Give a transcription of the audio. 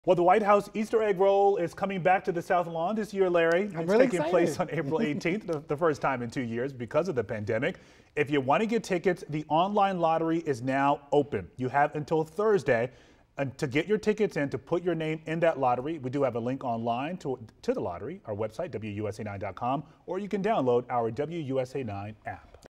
Well, the White House Easter egg roll is coming back to the South Lawn this year, Larry. I'm It's really taking excited. place on April 18th, the first time in 2 years because of the pandemic. If you want to get tickets, the online lottery is now open. You have until Thursday to get your tickets and to put your name in that lottery. We do have a link online to the lottery, our website, WUSA9.com, or you can download our WUSA9 app.